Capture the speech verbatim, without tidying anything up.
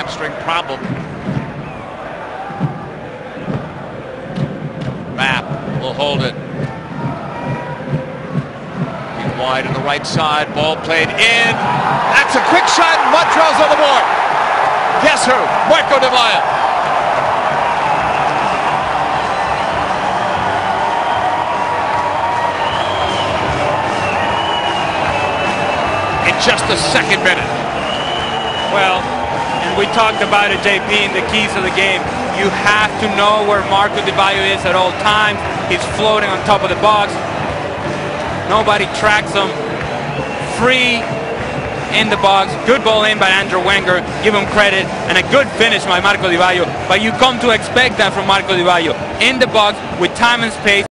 hamstring problem. Map will hold it. Wide on the right side, ball played in. That's a quick shot. Montreal's on the board. Guess who? Marco Di Vaio. In just the second minute. Well, and we talked about it, J P, in the keys of the game. You have to know where Marco Di Vaio is at all times. He's floating on top of the box. Nobody tracks him. Free in the box. Good ball in by Andrew Wenger. Give him credit. And a good finish by Marco Di Vaio. But you come to expect that from Marco Di Vaio. In the box with time and space.